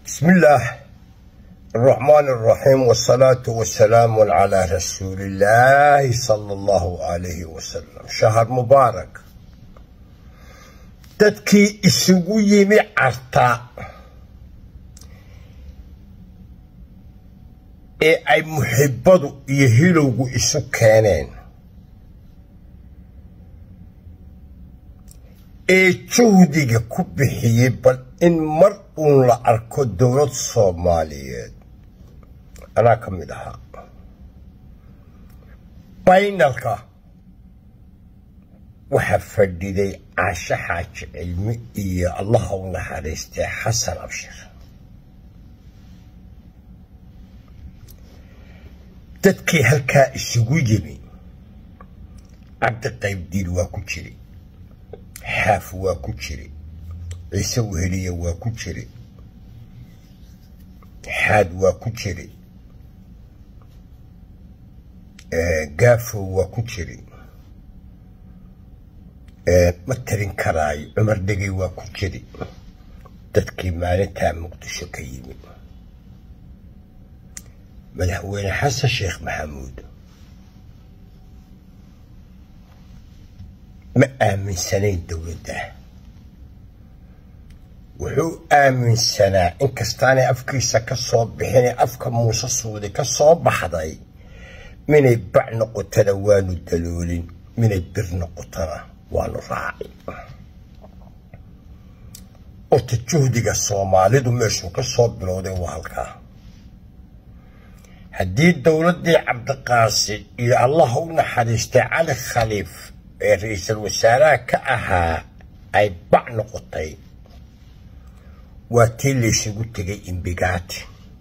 بسم الله الرحمن الرحيم والصلاة والسلام على رسول الله صلى الله عليه وسلم. شهر مبارك. dadkii isugu yimi carta ee ay muhibbadu iyo hilowgu isu keeneen ee juhdiga ku bixiyay bal in mar uun la arko dowlad Soomaaliyeed anaa ka mid ahaa baynalka waxa fadhiday Caasha Xaaji Cilmi iyo Allah u naxariistay Xasan Abshir dadkii halkaa isugu yimi Cabdi Qaybdiid waa ku jiray Xaaf waa ku jiray Ciise Weheliye waa ku jiray Xaad waa ku jiray Gaafo waa ku jiray ma tarin karaay Cumar Dhegey waa ku jiray dadkii maalinta Muqdisho ka yimi madaxweyne Xasan Sheekh Maxamuud ma aaminsanayn dowladda wuxuu aaminsanaa in kastaanay afkiisa ka soo bixin afka Muuse Suudi ka soo baxday minay bac noqotana waanu daloolin minay bir noqotana waanu raaci oo juhdiga Soomaalidu meeshu ka soo bilowday waa halkaa haddii dowladii Cabdiqaasim iyo Allah u naxariistay Cali Khaliif ee ra'iisul wasaaraha ka ahaa ay bac noqotay waa tii la isugu tegay Imbigaati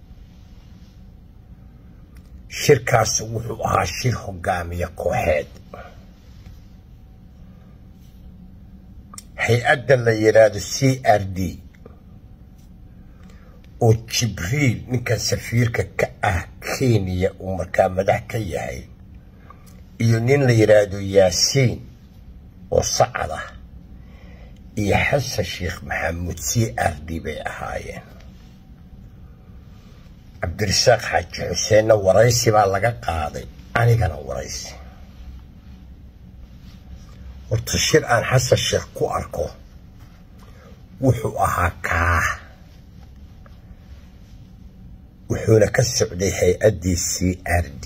shirkaas wuxuu ahaa shir hogaamiye kooxeed hay-adda la yiraahdo CRD oo Jibriil ninka safiirka ka ah Kenya uu markaa madax ka yahay iyo nin la yiraahdo Yaasiin oo Sacad ah iyo Xasan Sheekh Maxamuud CRD bay ahaayeen Cabdirasaaq Xaaji Xuseen waraysi baa laga qaaday anigana waraysi horta shir aan Xasan Sheekh ku arko wuxuu ahaa kaa wuxuuna ka socday hay-addii CRD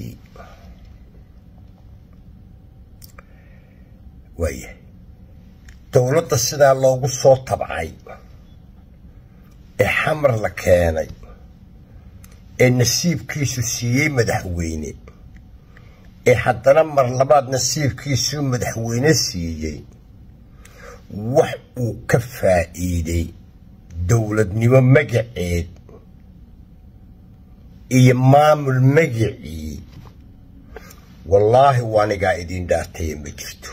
waaye dowladda sidaa loogu soo tabcay ee xamar la keenay ee nasiibkiisu siiyey madaxweyne ee haddana mar labaad nasiibkiisu madaxweyne siiyey wax uu ka faa'iiday dowladnimo magaceed iyo maamul magacii wallaahi waanigaa idin dhaartay ma jirto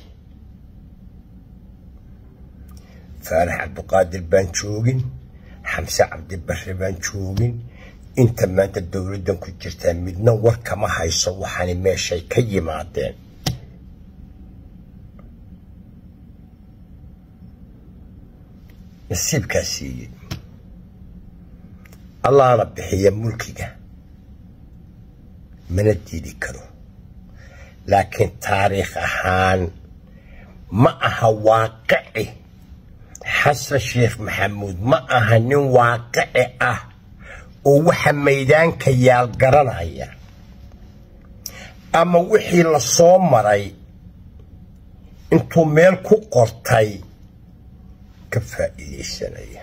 Faarax Cabdiqaadir baan joogin Xamse Cabdi Barre baan joogin inta maanta dowladdan ku jirta midna war kama hayso waxaan meeshay ka yimaadeen nasiibkaasi Allah la bixiya mulkiga mana diidi karo laakiin taariikh ahaan ma aha waaqici Xasan Sheekh Maxamuud ma aha nin waaqici ah oo waxa meedaanka yaal garanaya ama wixii la soo maray intuu meel ku qortay ka faa'iideysanaya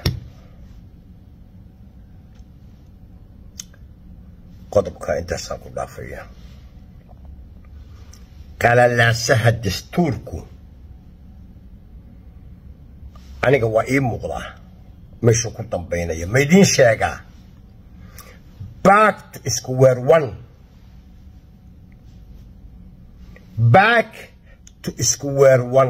qodobka intaas ku dhaafaya qalalaasaha dastuurku aniga waa ii muuqda meesha ku dambeynaya ma idin sheegaa back to square one back to square one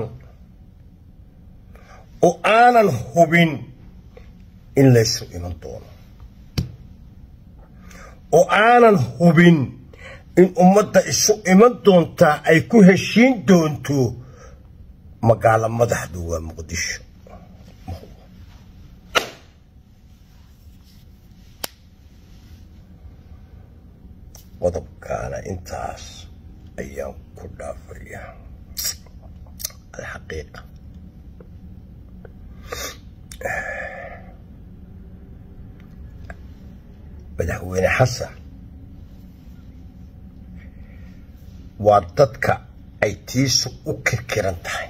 oo aanan hubin in la isu iman doono oo aanan hubin in ummadda isu iman doontaa ay ku heshiin doonto magaalo madaxdu waa Muqdisho qodobkaana intaas ayaan ku dhaafayaa الحقيقة. madaxweyne xasan waa dadka ay tiisu u kirkiran tahay,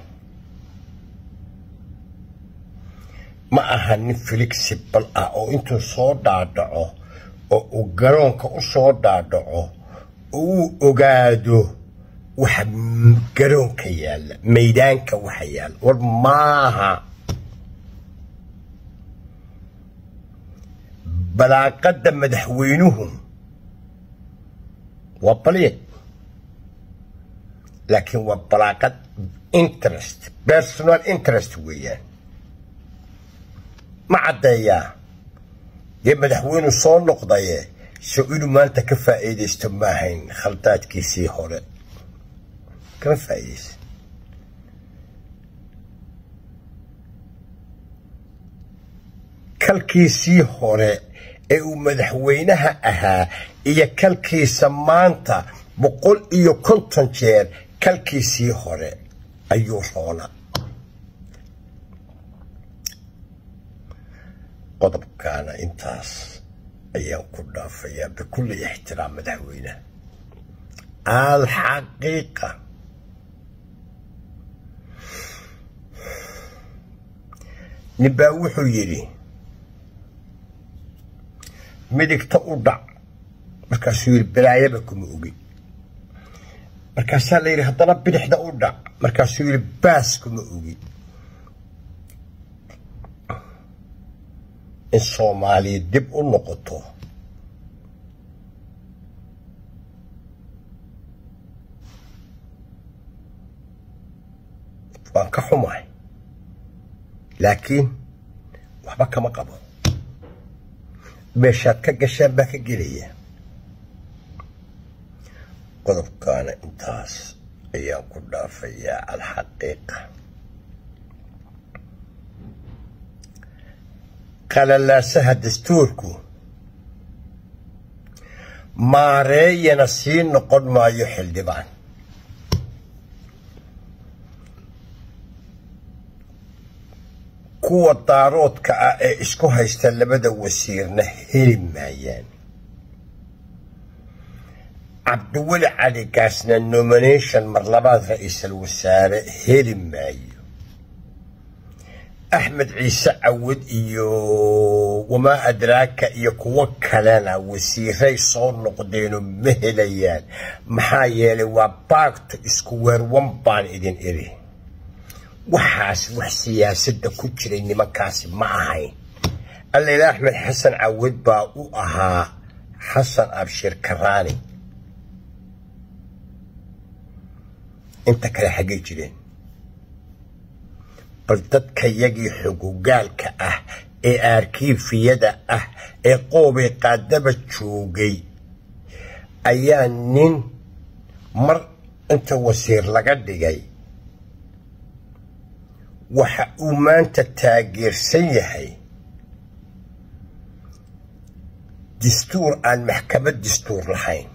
ma aha nin flexible ah oo intuu soo dhaadhaco oo uu garoonka u soo dhaadhaco oo uu ogaado waxa garoonka yaalla meydaanka waxa yaalla war maaha. balaaqada madaxweynuhu waa baliiq laakiin waa balaaqad interest personal interest weeyaan. ma caddeeyaa dee madaxweynu soo noqdaye so inuu maanta ka faa'iidaysto ma ahayn khaldaadkiisii hore kama faa'iidaysan. kalkiisii hore ee uu madaxweynaha ahaa iyo kalkiisa maanta 150 jeer kalkiisii hore ayuu roona. qodobkaana intaas ayaan ku dhaafayaa bikulli ixtiraam madaxweynaha. الحقيقة نبا وحو يري مدك تقضع مركاسو يري بلايا بكم اوغي مركاسا ليري هدنا بدح دا قضع مركاسو يري باس كم اوغي. الصومالي دب النقطة waan ka xumahay laakiin waxba kama qabo meeshaad ka gashaan baa ka gelaya. qodobkaana intaas ayaan ku dhaafayaa alxaqiiqa. qalalaasaha dastuurku maareeyana sii noqon maayo xildhibaan. kuwa daaroodka ah ee isku haysta labada wasiirna heli maayaan. cabdiweli cali gaasna nomination mar labaad ra'iisul wasaare heli maayo. axmed ciise cawad iyo wamaa adraaka iyo kuwo kalena wasiiray soo noqdeeno ma helayaan. maxaa yeelay waa baagto isku weerwan baan idin iri. waxaas wax siyaasadda ku jiray nimankaasi ma ahayn. allayla axmed xasan cawad baa u ahaa xasan abshir karaani. inta kale xaggay jireen? bal dadka yagii xogogaalka ah ee arkiifiyada ah ee qoobay qaadaba joogay ayaa nin mar inta wasiir laga dhigay waxa uu maanta taageersan yahay dastuur aan maxkamad dastuur lahayn,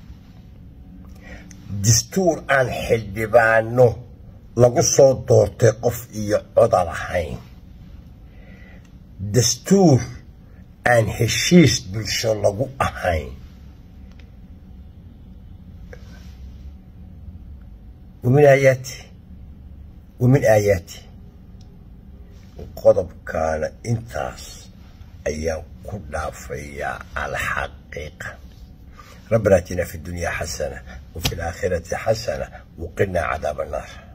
dastuur aan xildhibaano lagu soo doortay qof iyo coda lahayn, dastuur aan heshiis bulsho lagu ahayn. ومن آياتي قضب كان انتاس ايام كلها فيا الحقيقة. ربنا اتنا في الدنيا حسنة وفي الآخرة حسنة وقنا عذاب النار.